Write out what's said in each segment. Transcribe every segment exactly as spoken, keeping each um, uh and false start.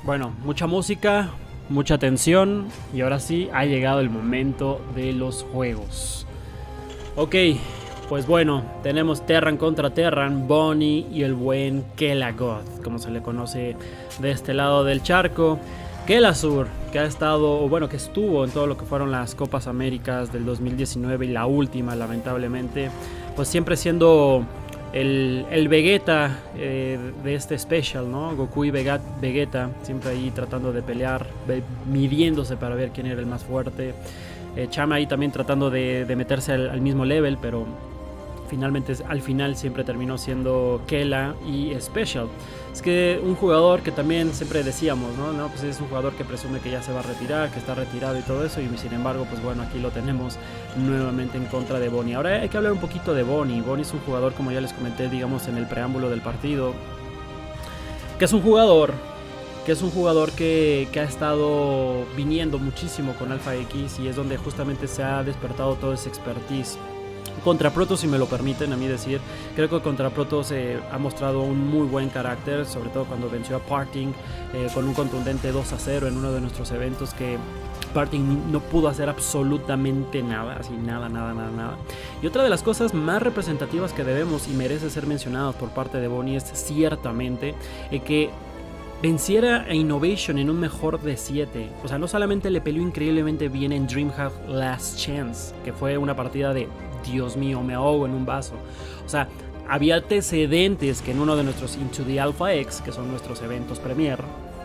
Bueno, mucha música, mucha tensión y ahora sí ha llegado el momento de los juegos. Ok, pues bueno, tenemos Terran contra Terran, Bonnie y el buen Kelagoth, como se le conoce de este lado del charco. Kelasur, que ha estado, o bueno, que estuvo en todo lo que fueron las Copas Américas del dos mil diecinueve y la última, lamentablemente, pues siempre siendo el, el Vegeta eh, de este special, ¿no? Goku y Vegeta, siempre ahí tratando de pelear, midiéndose para ver quién era el más fuerte. Eh, Chama ahí también tratando de, de meterse al, al mismo level, pero finalmente al final siempre terminó siendo Kela y Special. Es que un jugador que también siempre decíamos, ¿no? No, pues es un jugador que presume que ya se va a retirar, que está retirado y todo eso, y sin embargo, pues bueno, aquí lo tenemos nuevamente en contra de Bonnie. Ahora hay que hablar un poquito de Bonnie. Bonnie es un jugador, como ya les comenté, digamos, en el preámbulo del partido, que es un jugador que es un jugador que, que ha estado viniendo muchísimo con Alpha X y es donde justamente se ha despertado todo ese expertise. Contra Protoss, si me lo permiten a mí decir, creo que contra Protoss eh, ha mostrado un muy buen carácter, sobre todo cuando venció a Parting eh, con un contundente dos a cero en uno de nuestros eventos, que Parting no pudo hacer absolutamente nada, así nada, nada, nada, nada. Y otra de las cosas más representativas que debemos y merece ser mencionadas por parte de Bonnie es ciertamente eh, que venciera a Innovation en un mejor de siete. O sea, no solamente le peleó increíblemente bien en DreamHack Last Chance, que fue una partida de Dios mío, me ahogo en un vaso. O sea, había antecedentes que en uno de nuestros Into the Alpha X, que son nuestros eventos Premier,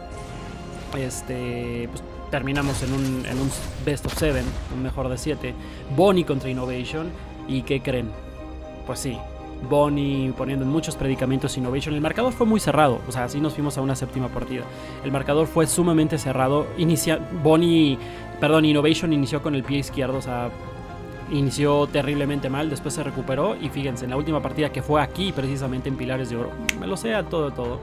este, pues terminamos en un, en un Best of seven, un mejor de siete. Bonnie contra Innovation. ¿Y qué creen? Pues sí, Bonnie poniendo en muchos predicamentos Innovation. El marcador fue muy cerrado, o sea, así nos fuimos a una séptima partida. El marcador fue sumamente cerrado. Inicia, Bonnie, perdón, Innovation inició con el pie izquierdo, o sea, inició terriblemente mal, después se recuperó y fíjense, en la última partida que fue aquí, precisamente en Pilares de Oro, me lo sea todo, todo,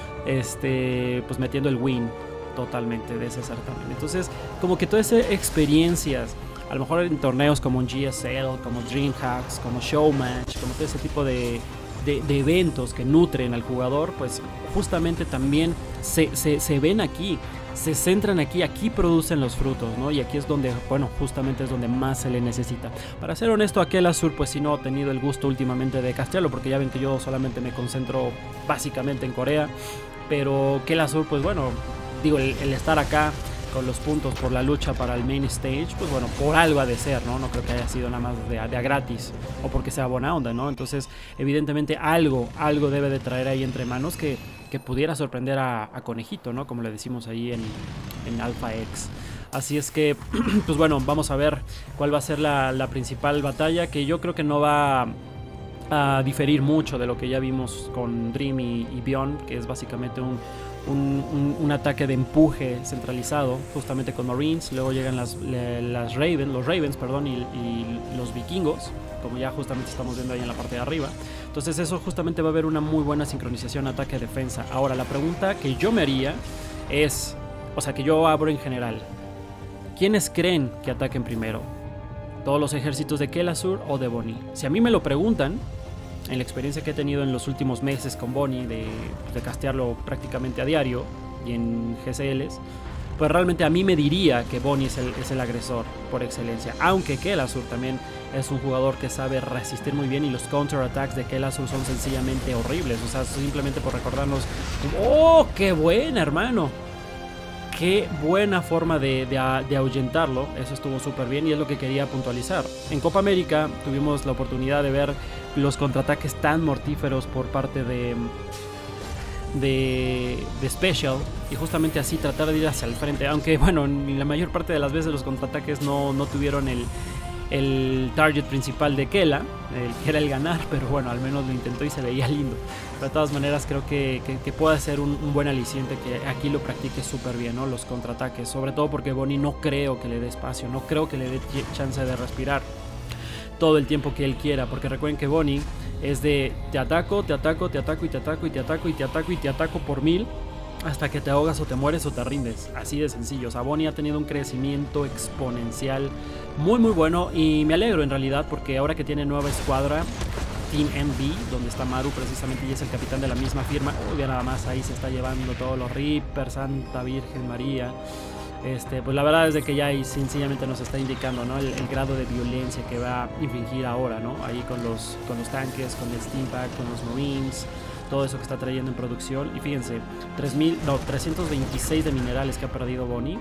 este, pues metiendo el win totalmente de ese certamen. Entonces, como que todas esas experiencias, a lo mejor en torneos como en G S L, como DreamHacks, como Showmatch, como todo ese tipo de, de, de eventos que nutren al jugador, pues justamente también se, se, se ven aquí, se centran aquí, aquí producen los frutos, ¿no? Y aquí es donde, bueno, justamente es donde más se le necesita. Para ser honesto, a Kelasur, pues sí no he tenido el gusto últimamente de castearlo, porque ya ven que yo solamente me concentro básicamente en Corea, pero Kelasur, pues bueno, digo, el, el estar acá con los puntos por la lucha para el main stage, pues bueno, por algo ha de ser, ¿no? No creo que haya sido nada más de, de a gratis o porque sea buena onda, ¿no? Entonces, evidentemente algo, algo debe de traer ahí entre manos que, que pudiera sorprender a, a Conejito, ¿no? Como le decimos ahí en, en Alpha X. Así es que, pues bueno, vamos a ver cuál va a ser la, la principal batalla, que yo creo que no va a diferir mucho de lo que ya vimos con Dream y, y Beyond, que es básicamente un Un, un, un ataque de empuje centralizado justamente con Marines. Luego llegan las, las Raven, los Ravens perdón, y, y los vikingos, como ya justamente estamos viendo ahí en la parte de arriba. Entonces eso justamente va a haber una muy buena sincronización ataque-defensa. Ahora la pregunta que yo me haría es, o sea, que yo abro en general, ¿quiénes creen que ataquen primero? ¿Todos los ejércitos de Kelasur o de Bonnie? Si a mí me lo preguntan, en la experiencia que he tenido en los últimos meses con Bonnie de, de castearlo prácticamente a diario y en G C Ls, pues realmente a mí me diría que Bonnie es el, es el agresor por excelencia, aunque Kelasur también es un jugador que sabe resistir muy bien y los counterattacks de Kelasur son sencillamente horribles. O sea, simplemente por recordarnos, ¡oh, qué buena, hermano! Qué buena forma de, de, de ahuyentarlo. Eso estuvo súper bien y es lo que quería puntualizar. En Copa América tuvimos la oportunidad de ver los contraataques tan mortíferos por parte de, de, de Special, y justamente así tratar de ir hacia el frente, aunque bueno, en la mayor parte de las veces los contraataques no, no tuvieron el, el target principal de Kela, el que era el ganar, pero bueno, al menos lo intentó y se veía lindo. Pero de todas maneras creo que, que, que puede ser un, un buen aliciente que aquí lo practique súper bien, ¿no? Los contraataques, sobre todo porque Bonnie no creo que le dé espacio, no creo que le dé chance de respirar todo el tiempo que él quiera, porque recuerden que Bonnie es de te ataco, te ataco, te ataco y te ataco y te ataco y te ataco y te ataco por mil hasta que te ahogas o te mueres o te rindes, así de sencillo. O sea, Bonnie ha tenido un crecimiento exponencial muy muy bueno y me alegro en realidad, porque ahora que tiene nueva escuadra Team M V, donde está Maru precisamente y es el capitán de la misma firma. Uy, ya nada más ahí se está llevando todos los Reapers, Santa Virgen María. Este, pues la verdad es de que ya ahí sencillamente nos está indicando, ¿no? el, el grado de violencia que va a infligir ahora, ¿no? Ahí con los, con los tanques, con el Steampack, con los Marines, todo eso que está trayendo en producción. Y fíjense, tres mil, no, trescientos veintiséis de minerales que ha perdido Bonnie.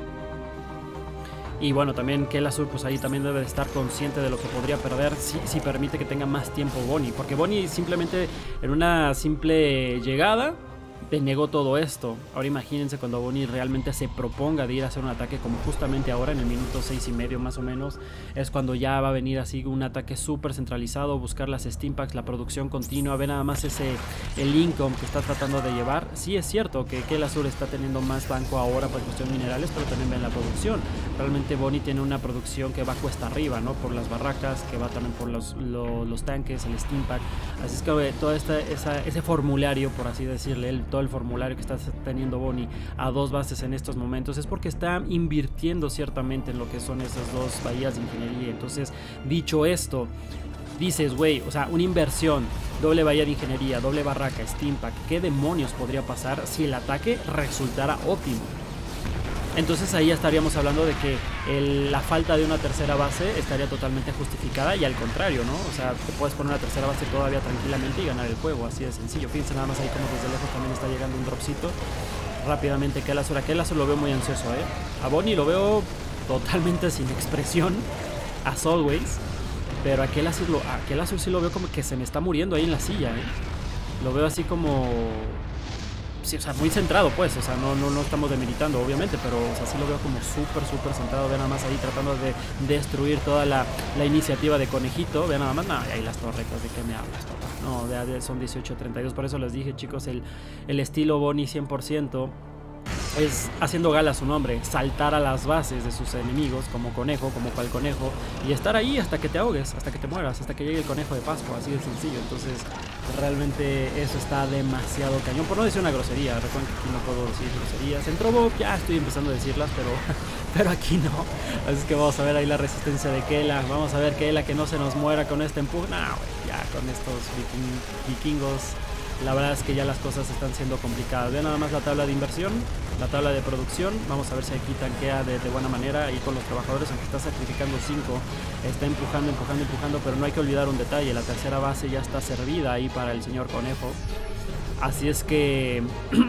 Y bueno, también que el Azur pues ahí también debe de estar consciente de lo que podría perder si, si permite que tenga más tiempo Bonnie. Porque Bonnie simplemente en una simple llegada denegó todo esto. Ahora imagínense cuando Bonnie realmente se proponga de ir a hacer un ataque, como justamente ahora en el minuto seis y medio más o menos, es cuando ya va a venir así un ataque súper centralizado, buscar las Steampacks, la producción continua, ve nada más ese el income que está tratando de llevar. Sí es cierto que, que el Azur está teniendo más banco ahora por cuestión de minerales, pero también ven la producción. Realmente Bonnie tiene una producción que va cuesta arriba, ¿no? Por las barracas, que va también por los, los, los tanques, el Steampack. Así es que todo esta, esa, ese formulario, por así decirle, el, todo el formulario que está teniendo Bonnie a dos bases en estos momentos es porque está invirtiendo ciertamente en lo que son esas dos bahías de ingeniería. Entonces, dicho esto, dices, güey, o sea, una inversión, doble bahía de ingeniería, doble barraca, Steampack, ¿qué demonios podría pasar si el ataque resultara óptimo? Entonces ahí estaríamos hablando de que el, la falta de una tercera base estaría totalmente justificada y al contrario, ¿no? O sea, te puedes poner una tercera base todavía tranquilamente y ganar el juego, así de sencillo. Fíjense nada más ahí como desde lejos también está llegando un dropcito. Rápidamente que el Azur, aquel Azur lo veo muy ansioso, ¿eh? A Bonnie lo veo totalmente sin expresión, as always. Pero aquel Azur, lo, aquel Azur sí lo veo como que se me está muriendo ahí en la silla, ¿eh? Lo veo así como... Sí, o sea, muy centrado pues, o sea, no, no, no estamos demeritando obviamente, pero o sea, sí lo veo como súper, súper centrado. Vean nada más ahí tratando de destruir toda la, la iniciativa de Conejito. Vean nada más, no, ahí las torretas, ¿de qué me hablas, papá? No, de, de, son dieciocho treinta y dos, por eso les dije, chicos, el, el estilo Bonnie cien por ciento es haciendo gala a su nombre, saltar a las bases de sus enemigos como conejo, como cual conejo, y estar ahí hasta que te ahogues, hasta que te mueras, hasta que llegue el conejo de Pascua, así de sencillo. Entonces realmente eso está demasiado cañón, por no decir una grosería. Recuerden que aquí no puedo decir groserías. En Trovo ya estoy empezando a decirlas, pero, pero aquí no. Así que vamos a ver ahí la resistencia de Kela, vamos a ver Kela que no se nos muera con este empuje. Nah, wey, ya con estos viking, vikingos la verdad es que ya las cosas están siendo complicadas. Vean nada más la tabla de inversión, la tabla de producción. Vamos a ver si aquí tanquea de, de buena manera. Ahí con los trabajadores, aunque está sacrificando cinco, está empujando, empujando, empujando. Pero no hay que olvidar un detalle. La tercera base ya está servida ahí para el señor Conejo. Así es que...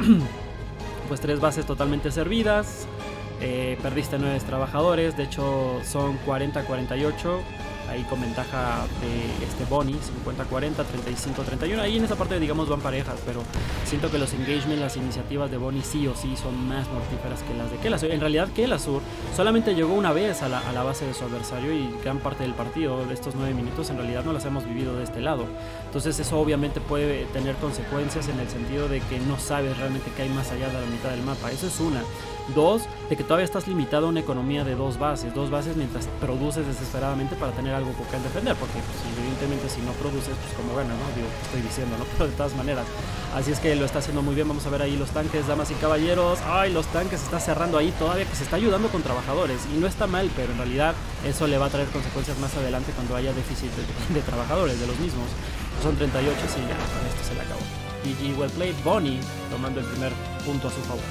pues tres bases totalmente servidas. Eh, perdiste nueve trabajadores. De hecho son cuarenta a cuarenta y ocho. Ahí con ventaja de este Bonnie, cincuenta cuarenta, treinta y cinco treinta y uno. Ahí en esa parte, digamos, van parejas, pero siento que los engagements, las iniciativas de Bonnie sí o sí son más mortíferas que las de Kela. En realidad, Kela Sur solamente llegó una vez a la, a la base de su adversario y gran parte del partido de estos nueve minutos en realidad no las hemos vivido de este lado. Entonces eso obviamente puede tener consecuencias en el sentido de que no sabes realmente qué hay más allá de la mitad del mapa. Eso es una. Dos, de que todavía estás limitado a una economía de dos bases, dos bases mientras produces desesperadamente para tener algo con que defender, porque pues, evidentemente si no produces, pues como ganas, ¿no? Digo, estoy diciendo, ¿no? Pero de todas maneras, así es que lo está haciendo muy bien. Vamos a ver ahí los tanques, damas y caballeros. Ay, los tanques se está cerrando ahí todavía, que se está ayudando con trabajadores, y no está mal, pero en realidad eso le va a traer consecuencias más adelante cuando haya déficit de, de trabajadores, de los mismos. Son treinta y ocho, sí, ya, con esto se le acabó. G G, well played. Bonnie tomando el primer punto a su favor.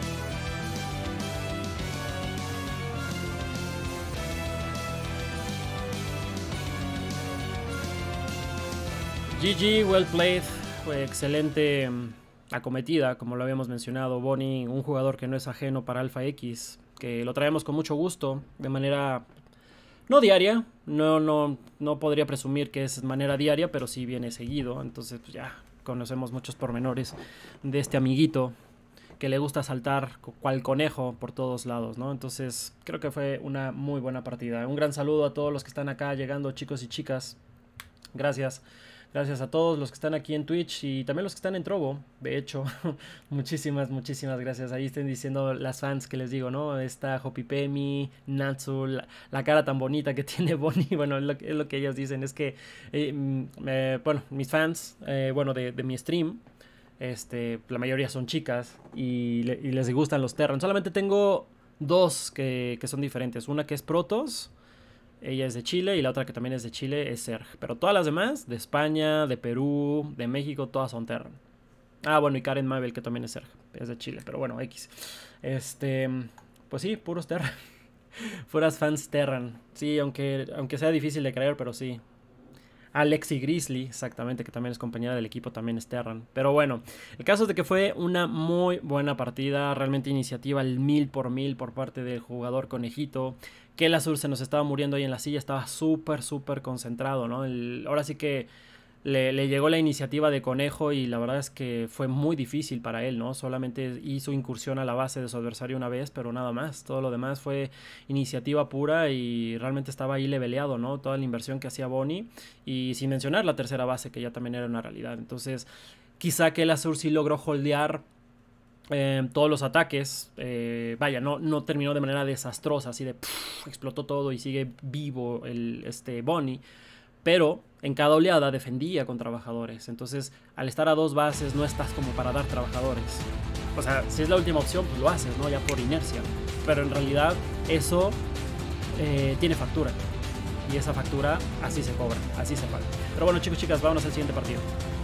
G G, well played, fue excelente acometida, como lo habíamos mencionado. Bonnie, un jugador que no es ajeno para Alpha X, que lo traemos con mucho gusto, de manera no diaria, no, no, no podría presumir que es manera diaria, pero sí viene seguido. Entonces pues ya conocemos muchos pormenores de este amiguito que le gusta saltar cual conejo por todos lados, ¿no? Entonces creo que fue una muy buena partida. Un gran saludo a todos los que están acá llegando, chicos y chicas. Gracias. Gracias a todos los que están aquí en Twitch y también los que están en Trovo. De hecho, muchísimas, muchísimas gracias. Ahí estén diciendo las fans que les digo, ¿no? Está Hopipemi, Natsu, la, la cara tan bonita que tiene Bonnie. Bueno, es lo, es lo que ellos dicen. Es que, eh, eh, bueno, mis fans, eh, bueno, de, de mi stream, este, la mayoría son chicas y, le, y les gustan los Terran. Solamente tengo dos que, que son diferentes. Una que es Protoss. Ella es de Chile y la otra que también es de Chile es Serg. Pero todas las demás, de España, de Perú, de México, todas son Terran. Ah, bueno, y Karen Mabel, que también es Serg. Es de Chile, pero bueno, X. Este, pues sí, puros Terran. Puras fans Terran. Sí, aunque, aunque sea difícil de creer, pero sí. Alexi Grizzly, exactamente, que también es compañera del equipo, también es Terran. Pero bueno, el caso es de que fue una muy buena partida, realmente iniciativa al mil por mil por parte del jugador conejito. Que el Azur se nos estaba muriendo ahí en la silla, estaba súper, súper concentrado, ¿no? El, ahora sí que le, le llegó la iniciativa de conejo y la verdad es que fue muy difícil para él, ¿no? Solamente hizo incursión a la base de su adversario una vez, pero nada más. Todo lo demás fue iniciativa pura y realmente estaba ahí leveleado, ¿no? Toda la inversión que hacía Bonnie y sin mencionar la tercera base, que ya también era una realidad. Entonces, quizá que el Azur sí logró holdear Eh, todos los ataques, eh, vaya, no, no terminó de manera desastrosa, así de pff, explotó todo y sigue vivo el, este Bonnie, pero en cada oleada defendía con trabajadores. Entonces, al estar a dos bases, no estás como para dar trabajadores. O sea, si es la última opción, pues lo haces, ¿no? Ya por inercia. Pero en realidad, eso eh, tiene factura. Y esa factura así se cobra, así se paga. Pero bueno, chicos, chicas, vámonos al siguiente partido.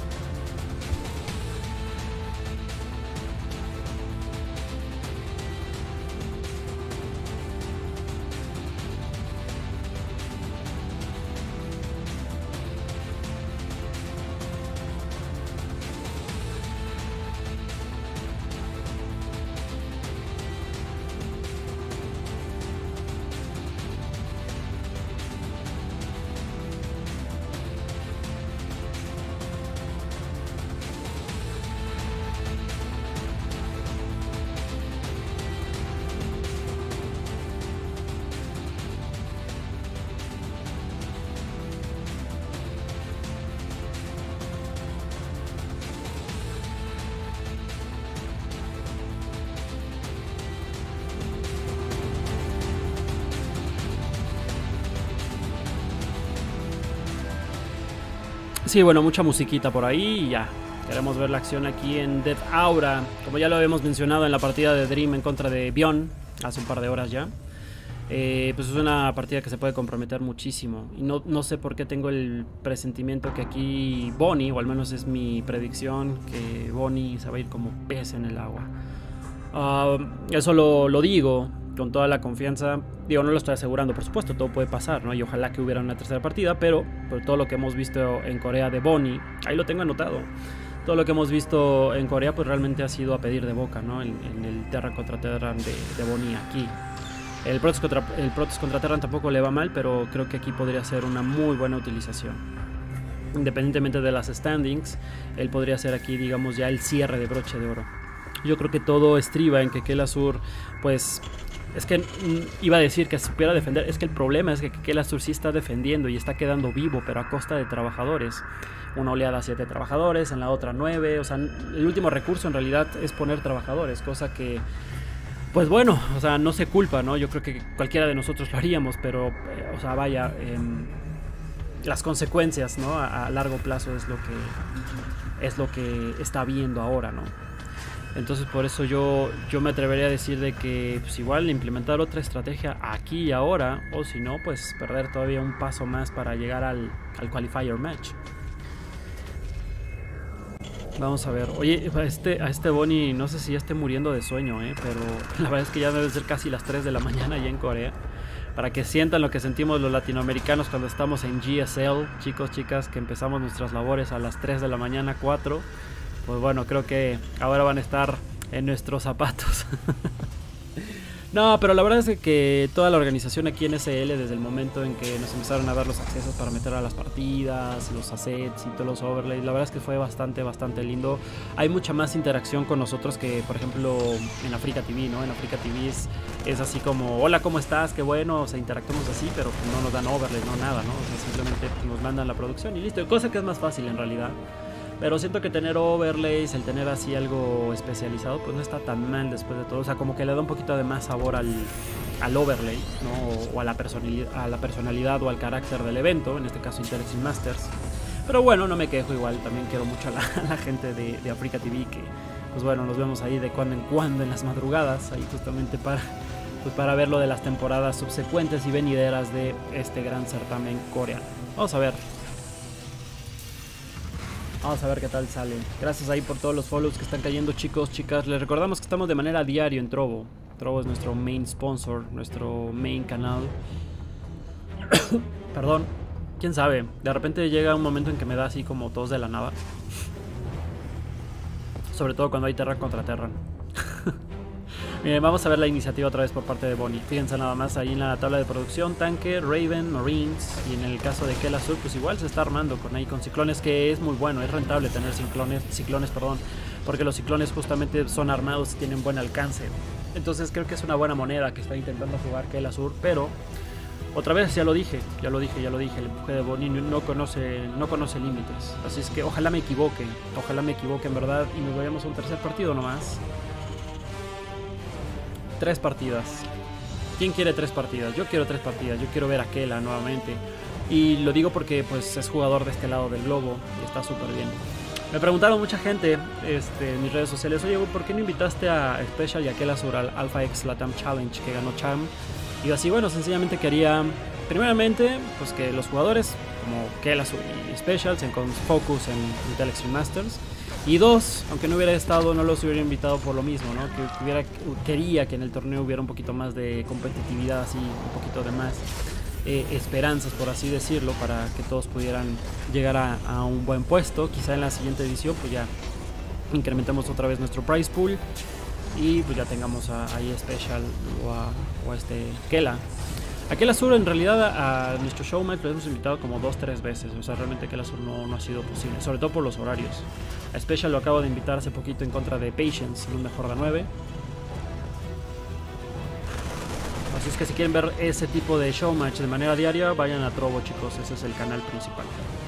Sí, bueno, mucha musiquita por ahí y ya. Queremos ver la acción aquí en Death Aura. Como ya lo habíamos mencionado en la partida de Dream en contra de Bion hace un par de horas ya. Eh, pues es una partida que se puede comprometer muchísimo. Y no, no sé por qué tengo el presentimiento que aquí Bonnie, o al menos es mi predicción, que Bonnie se va a ir como pez en el agua. Uh, eso lo, lo digo con toda la confianza. Digo, no lo estoy asegurando, por supuesto, todo puede pasar, ¿no? Y ojalá que hubiera una tercera partida, pero por todo lo que hemos visto en Corea de Bonnie, ahí lo tengo anotado. Todo lo que hemos visto en Corea, pues realmente ha sido a pedir de boca, ¿no? En, en el Terran contra Terran de, de Bonnie aquí. El Protoss contra, el Protoss contra Terran tampoco le va mal, pero creo que aquí podría ser una muy buena utilización. Independientemente de las standings, él podría ser aquí, digamos, ya el cierre de broche de oro. Yo creo que todo estriba en que Kel Azur, pues... Es que iba a decir que supiera defender. Es que el problema es que Kel Azur sí está defendiendo y está quedando vivo, pero a costa de trabajadores. Una oleada siete trabajadores, en la otra nueve. O sea, el último recurso en realidad es poner trabajadores, cosa que, pues bueno, o sea, no se culpa, ¿no? Yo creo que cualquiera de nosotros lo haríamos, pero, eh, o sea, vaya, eh, las consecuencias, ¿no? A, a largo plazo es lo que es lo que está viendo ahora, ¿no? Entonces por eso yo, yo me atrevería a decir de que pues igual implementar otra estrategia aquí y ahora, o si no, pues perder todavía un paso más para llegar al, al qualifier match. Vamos a ver. Oye, a este, a este Bonnie no sé si ya esté muriendo de sueño, ¿eh? Pero la verdad es que ya debe ser casi las tres de la mañana allá en Corea. Para que sientan lo que sentimos los latinoamericanos cuando estamos en G S L, chicos, chicas, que empezamos nuestras labores a las tres de la mañana, cuatro. Pues bueno, creo que ahora van a estar en nuestros zapatos. No, pero la verdad es que toda la organización aquí en S L, desde el momento en que nos empezaron a dar los accesos para meter a las partidas, los assets y todos los overlays, la verdad es que fue bastante, bastante lindo. Hay mucha más interacción con nosotros que, por ejemplo, en Africa T V, ¿no? En Africa T V es, es así como, hola, ¿cómo estás? Qué bueno, o sea, interactuamos así, pero no nos dan overlays, no nada, ¿no? O sea, simplemente nos mandan la producción y listo. Cosa que es más fácil en realidad. Pero siento que tener overlays, el tener así algo especializado, pues no está tan mal después de todo. O sea, como que le da un poquito de más sabor al, al overlay, ¿no? O a la, personalidad, a la personalidad o al carácter del evento, en este caso Interexil Masters. Pero bueno, no me quejo igual. También quiero mucho a la, a la gente de, de Africa T V, que pues bueno, nos vemos ahí de cuando en cuando en las madrugadas, ahí justamente para, pues para ver lo de las temporadas subsecuentes y venideras de este gran certamen coreano. Vamos a ver. Vamos a ver qué tal sale. Gracias ahí por todos los follows que están cayendo, chicos, chicas. Les recordamos que estamos de manera diaria en Trovo. Trovo es nuestro main sponsor, nuestro main canal. Perdón. Quién sabe, de repente llega un momento en que me da así como tos de la nada. Sobre todo cuando hay Terra contra Terran. Miren, vamos a ver la iniciativa otra vez por parte de Bonnie. Fíjense nada más ahí en la tabla de producción: tanque, Raven, Marines. Y en el caso de Kela Sur, pues igual se está armando con ahí con ciclones, que es muy bueno, es rentable tener ciclones, ciclones, perdón, porque los ciclones justamente son armados y tienen buen alcance. Entonces creo que es una buena moneda que está intentando jugar Kela Sur, pero otra vez ya lo dije, ya lo dije, ya lo dije, el empuje de Bonnie no conoce, no conoce límites. Así es que ojalá me equivoque, ojalá me equivoque en verdad y nos vayamos a un tercer partido nomás. Tres partidas. ¿Quién quiere tres partidas? Yo quiero tres partidas. Yo quiero ver a Kela nuevamente. Y lo digo porque pues es jugador de este lado del globo y está súper bien. Me preguntaron mucha gente este, en mis redes sociales: oye, ¿por qué no invitaste a Special y a Kela Sur al Alpha X Latam Challenge que ganó Cham? Y yo así, bueno, sencillamente quería, primeramente, pues que los jugadores como Kela Sur y Special se focus en Intel Extreme Masters. Y dos, aunque no hubiera estado, no los hubiera invitado por lo mismo, ¿no? Que hubiera, quería que en el torneo hubiera un poquito más de competitividad, así, un poquito de más eh, esperanzas, por así decirlo, para que todos pudieran llegar a, a un buen puesto. Quizá en la siguiente edición, pues ya incrementemos otra vez nuestro prize pool y pues ya tengamos a, ahí Special o a, o a este Kela. A Kela Sur en realidad a, a nuestro showmatch lo hemos invitado como dos, tres veces. O sea, realmente Kela Sur no, no ha sido posible, sobre todo por los horarios. A Special lo acabo de invitar hace poquito en contra de Patience, en un mejor de nueve. Así es que si quieren ver ese tipo de showmatch de manera diaria, vayan a Trovo, chicos, ese es el canal principal.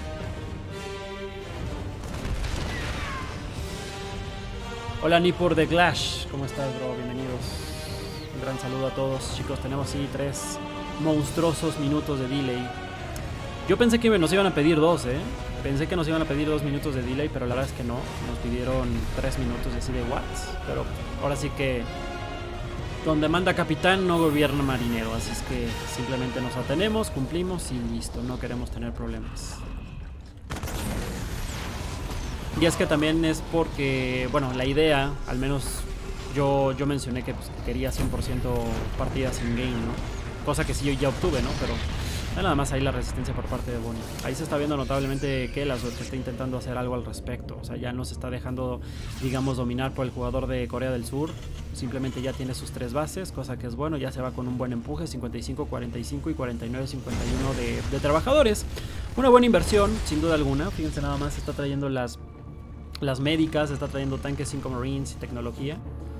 Hola Nipur de Glash, ¿cómo estás, bro? Bienvenidos. Un gran saludo a todos, chicos. Tenemos así tres monstruosos minutos de delay. Yo pensé que nos iban a pedir dos, ¿eh? Pensé que nos iban a pedir dos minutos de delay, pero la verdad es que no. Nos pidieron tres minutos así de watts. Pero ahora sí que donde manda capitán no gobierna marinero. Así es que simplemente nos atenemos, cumplimos y listo. No queremos tener problemas. Y es que también es porque, bueno, la idea, al menos yo, yo mencioné que pues, quería cien por ciento partidas in game, ¿no? Cosa que sí yo ya obtuve, ¿no? Pero nada más ahí la resistencia por parte de Bonnie. Ahí se está viendo notablemente que Kela Sur que está intentando hacer algo al respecto. O sea, ya no se está dejando, digamos, dominar por el jugador de Corea del Sur. Simplemente ya tiene sus tres bases, cosa que es bueno. Ya se va con un buen empuje, cincuenta y cinco cuarenta y cinco y cuarenta y nueve cincuenta y uno de, de trabajadores. Una buena inversión, sin duda alguna. Fíjense nada más, está trayendo las, las médicas, está trayendo tanques, cinco Marines y tecnología.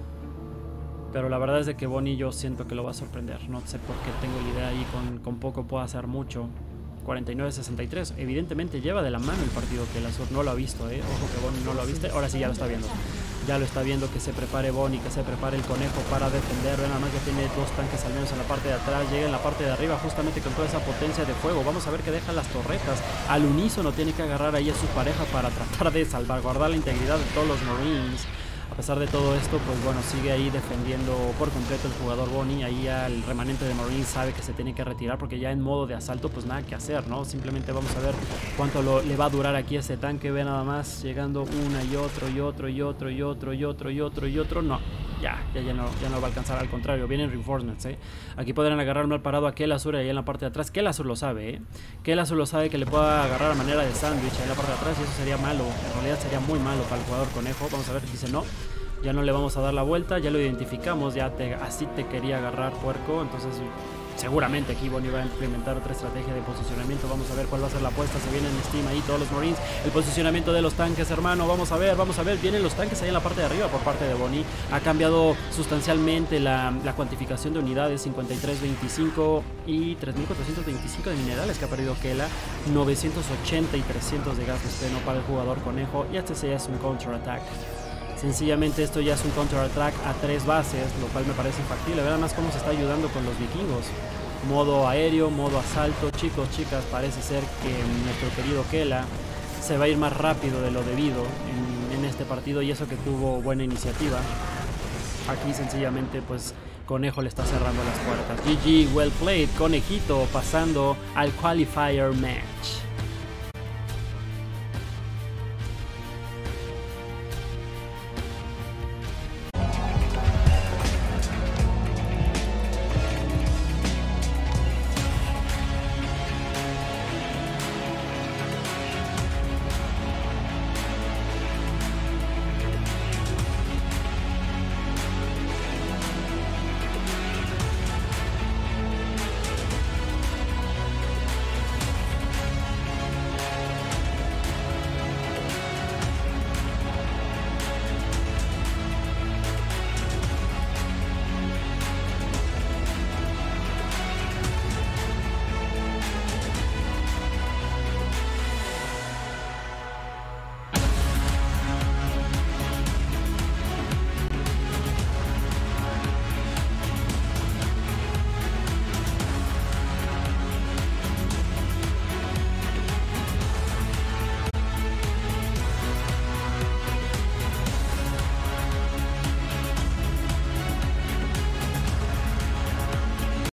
Pero la verdad es de que Bonnie yo siento que lo va a sorprender. No sé por qué tengo la idea ahí, con, con poco puede hacer mucho. cuarenta y nueve sesenta y tres. Evidentemente lleva de la mano el partido que Kela Sur no lo ha visto, ¿eh? Ojo que Bonnie no lo ha visto. Ahora sí ya lo está viendo. Ya lo está viendo, que se prepare Bonnie, que se prepare el conejo para defender. Ven, nada más ya tiene dos tanques al menos en la parte de atrás. Llega en la parte de arriba justamente con toda esa potencia de fuego. Vamos a ver que deja las torretas. Al unísono tiene que agarrar ahí a su pareja para tratar de salvaguardar la integridad de todos los Marines. A pesar de todo esto, pues bueno, sigue ahí defendiendo por completo el jugador Bonnie. Ahí ya el remanente de Marines sabe que se tiene que retirar porque ya en modo de asalto pues nada que hacer, ¿no? Simplemente vamos a ver cuánto lo, le va a durar aquí ese tanque. Ve nada más, llegando una y otro y otro y otro y otro y otro y otro y otro. No, ya, ya, ya, no, ya no va a alcanzar, al contrario, vienen reinforcements, ¿eh? Aquí podrán agarrar mal parado a Kela Sur ahí en la parte de atrás. Kela Sur lo sabe, ¿eh? Kela Sur lo sabe que le pueda agarrar a manera de sándwich ahí en la parte de atrás y eso sería malo. En realidad sería muy malo para el jugador conejo. Vamos a ver, dice no. Ya no le vamos a dar la vuelta, ya lo identificamos, ya te, así te quería agarrar, puerco. Entonces seguramente aquí Bonnie va a implementar otra estrategia de posicionamiento. Vamos a ver cuál va a ser la apuesta. Se vienen en Steam ahí todos los Marines. El posicionamiento de los tanques, hermano. Vamos a ver, vamos a ver. Vienen los tanques ahí en la parte de arriba por parte de Bonnie. Ha cambiado sustancialmente la, la cuantificación de unidades. cincuenta y tres veinticinco y tres mil cuatrocientos veinticinco de minerales que ha perdido Kela. novecientos ochenta y trescientos de gas de espleno para el jugador conejo. Y este sí es un counter-attack. Sencillamente esto ya es un counter-attack a tres bases, lo cual me parece factible. Vean más cómo se está ayudando con los vikingos. Modo aéreo, modo asalto. Chicos, chicas, parece ser que nuestro querido Kela se va a ir más rápido de lo debido en, en este partido. Y eso que tuvo buena iniciativa. Aquí sencillamente pues Conejo le está cerrando las puertas. G G, well played. Conejito pasando al qualifier match.